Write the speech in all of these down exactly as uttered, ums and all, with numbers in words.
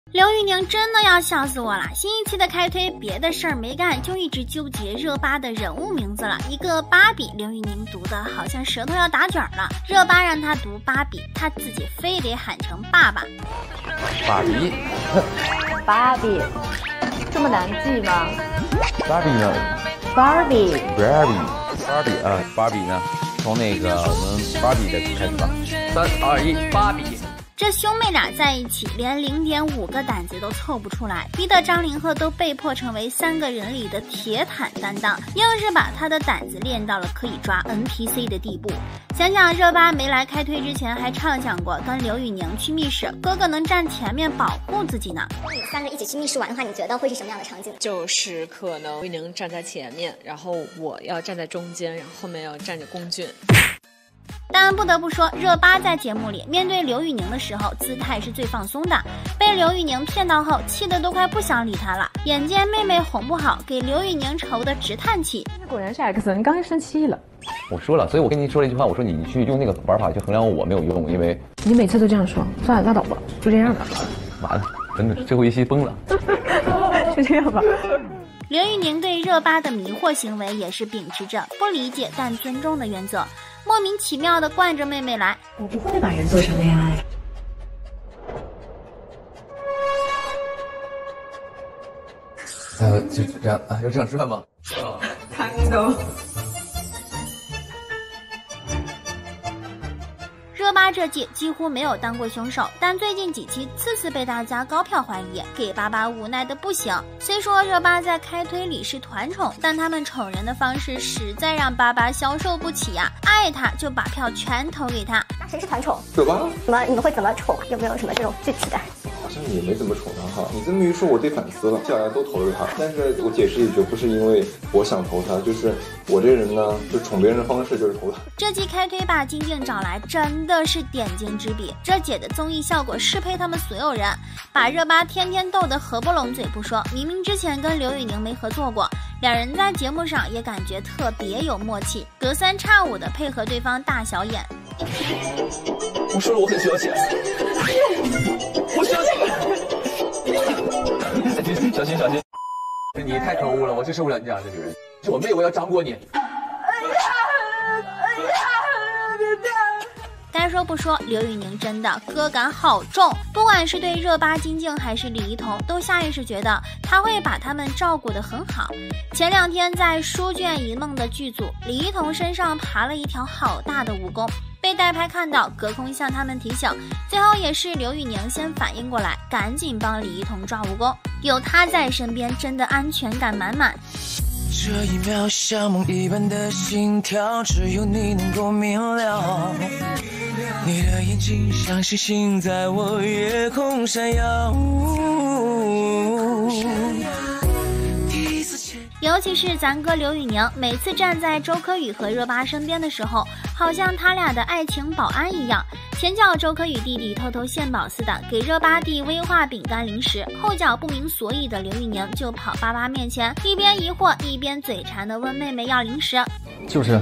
刘宇宁真的要笑死我了！新一期的开推，别的事儿没干，就一直纠结热巴的人物名字了。一个芭比，刘宇宁读的好像舌头要打卷了。热巴让他读芭比，他自己非得喊成爸爸。 芭比， 芭比，这么难记吗？ 芭比呢？ 芭比， 芭比，芭比啊，芭比呢？从那个我们芭比的开始吧。三二一，芭比。 这兄妹俩在一起，连零点五个胆子都凑不出来，逼得张凌赫都被迫成为三个人里的铁坦担当，硬是把他的胆子练到了可以抓 N P C 的地步。想想热巴没来开推之前还畅想过跟刘宇宁去密室，哥哥能站前面保护自己呢。 你们三个一起去密室玩的话，你觉得会是什么样的场景？ 就是可能刘宇宁站在前面，然后我要站在中间，然后后面要站着龚俊。 但不得不说，热巴在节目里面对刘宇宁的时候姿态是最放松的，被刘宇宁骗到后气得都快不想理他了。眼见妹妹哄不好，给刘宇宁愁得直叹气。 果然是 X， 你刚才生气了。 我说了，所以我跟你说了一句话，我说你去用那个玩法去衡量我没有用，因为你每次都这样说，算了拉倒吧，就这样吧。 完了，真的最后一期崩了。 就这样吧。 刘宇宁对热巴的迷惑行为也是秉持着不理解但尊重的原则，莫名其妙地惯着妹妹来。 我不会把人做成恋爱。 呃，就这样啊，就这样吃饭吗？ 看懂。 热巴这季几乎没有当过凶手，但最近几期次次被大家高票怀疑，给巴巴无奈的不行。虽说热巴在开推里是团宠，但他们宠人的方式实在让巴巴消受不起呀、啊！爱他就把票全投给他。 那谁是团宠？ 热巴？ 什么？你们会怎么宠？有没有什么这种具体的？ 好像也没怎么宠他哈。你这么一说，我得反思了。小然都投了他，但是我解释一句，不是因为我想投他，就是我这人呢，就宠别人的方式就是投他。 这季开推把晶晶找来，真的是点睛之笔。这姐的综艺效果适配他们所有人，把热巴天天逗得合不拢嘴不说，明明之前跟刘宇宁没合作过，两人在节目上也感觉特别有默契，隔三差五的配合对方大小眼。 我说了，我很需要钱，我需要钱。小心小心，你太可恶了，我真受不了你这样的人。我妹，我要张过你。 该说不说，刘宇宁真的歌感好重，不管是对热巴、晶晶还是李一桐，都下意识觉得他会把他们照顾得很好。前两天在《书卷一梦》的剧组，李一桐身上爬了一条好大的蜈蚣，被代拍看到，隔空向他们提醒，最后也是刘宇宁先反应过来，赶紧帮李一桐抓蜈蚣。有他在身边，真的安全感满满。 这一秒像梦一般的心跳，只有你能够明了。你的眼睛像星星在我夜空闪耀。 尤其是咱哥刘宇宁，每次站在周柯宇和热巴身边的时候，好像他俩的爱情保安一样。前脚周柯宇弟弟偷偷献宝似的给热巴递威化饼干零食，后脚不明所以的刘宇宁就跑巴巴面前，一边疑惑一边嘴馋的问妹妹要零食。 就是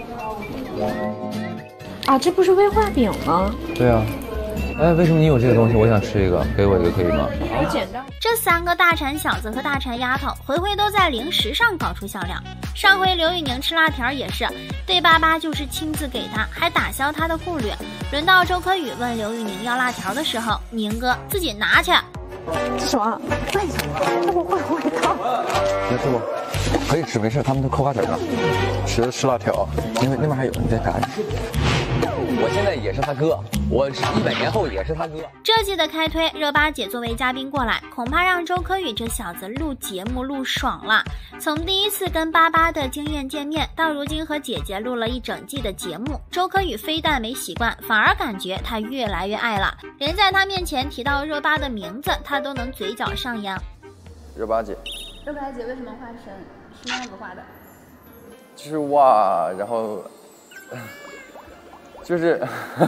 啊，这不是威化饼吗？ 对啊。哎，为什么你有这个东西？我想吃一个，给我一个可以吗？ 我捡到。 这三个大馋小子和大馋丫头，回回都在零食上搞出笑料。上回刘宇宁吃辣条也是，对巴巴就是亲自给他，还打消他的顾虑。轮到周柯宇问刘宇宁要辣条的时候，宁哥自己拿去。 这什么？为什么？这不会味道？ 别吃不？可以吃，没事，他们都嗑瓜子呢。吃吃辣条，因为那边还有，你再赶紧。我现在也是他哥，我一百年后也是他哥。 这季的开推，热巴姐作为嘉宾过来，恐怕让周柯宇这小子录节目录爽了。从第一次跟巴巴的经验见面，到如今和姐姐录了一整季的节目，周柯宇非但没习惯，反而感觉他越来越爱了。人在他面前提到热巴的名字，他都能嘴角上扬。 热巴姐， 热巴姐为什么画神？是那样子画的？ 就是哇，然后。就是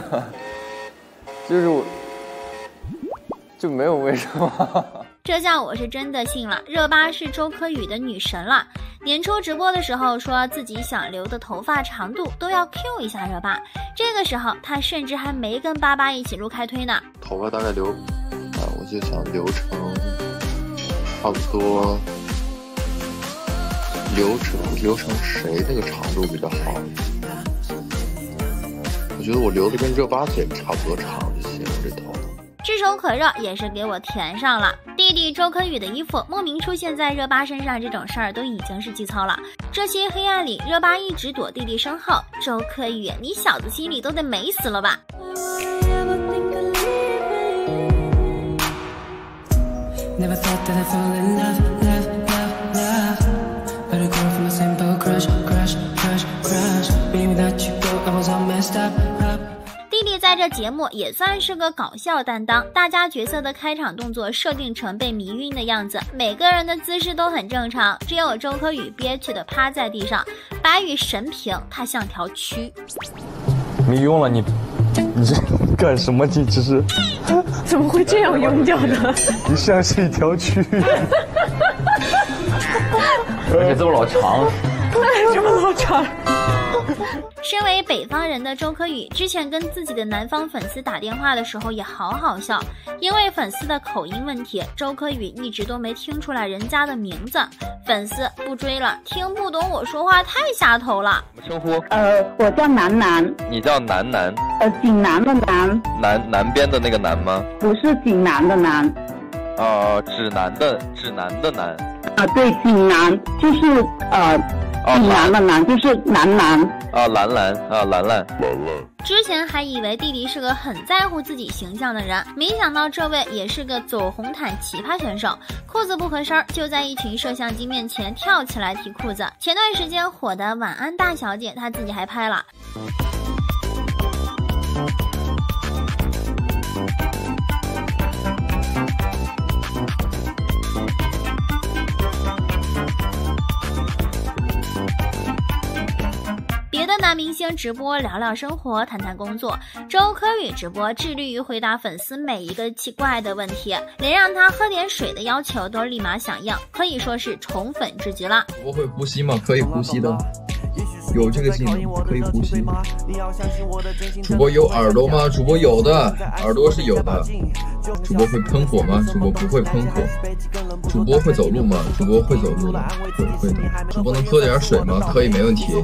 就是我就没有为什么。 这下我是真的信了，热巴是周柯宇的女神了。年初直播的时候说自己想留的头发长度都要 Q 一下热巴，这个时候他甚至还没跟巴巴一起录开推呢。 头发大概留呃我记就想流程差不多，流程流程谁那个长度比较好？我觉得我留的跟热巴姐差不多长就行，这头。 炙手可热也是给我填上了。弟弟周柯宇的衣服莫名出现在热巴身上，这种事儿都已经是记操了。这些黑暗里，热巴一直躲弟弟身后。周柯宇，你小子心里都得美死了吧？弟弟在这节目也算是个搞笑担当，大家角色的开场动作设定成被迷晕的样子，每个人的姿势都很正常，只有周柯宇憋屈的趴在地上，白宇神平，他像条蛆。 没用了，你你这干什么？你这是怎么会这样用掉的？ 你像是一条蛆，而且这么老长， 这么老长。 身为北方人的周柯宇之前跟自己的南方粉丝打电话的时候也好好笑，因为粉丝的口音问题，周柯宇一直都没听出来人家的名字。粉丝不追了，听不懂我说话太下头了。 什么称呼？ 呃，我叫南南。 你叫南南？ 呃，济南的南。 南南边的那个南吗？ 不是济南的南。 呃，指南的指南的南。 啊，对，济南就是呃。济南的南就是南南啊，兰兰啊，兰兰，兰兰。 之前还以为弟弟是个很在乎自己形象的人，没想到这位也是个走红毯奇葩选手，裤子不合身，就在一群摄像机面前跳起来提裤子。前段时间火的晚安大小姐，她自己还拍了。别的男明星直播聊聊生活，谈谈工作，周柯宇直播致力于回答粉丝每一个奇怪的问题，连让他喝点水的要求都立马响应，可以说是宠粉至极了。 主播会呼吸吗？可以呼吸的，有这个技能可以呼吸。主播有耳朵吗？主播有的，耳朵是有的。主播会喷火吗？主播不会喷火。主播会走路吗？主播会走路的，会会的。主播能喝点水吗？可以，没问题。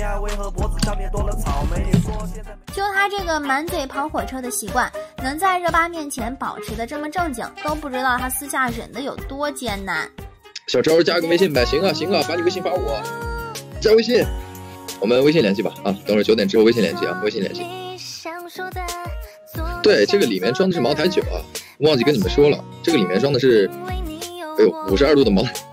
就他这个满嘴跑火车的习惯，能在热巴面前保持的这么正经，都不知道他私下忍的有多艰难。 小周加个微信呗，行啊行啊，把你微信发我，加微信，我们微信联系吧啊，等会儿九点之后微信联系啊，微信联系。对，这个里面装的是茅台酒啊，忘记跟你们说了，这个里面装的是，哎呦，五十二度的茅台。